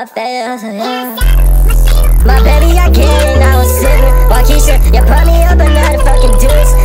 my face, yeah. My baby got kidding, I was sipping Waukesha, you put me up another fucking deuce.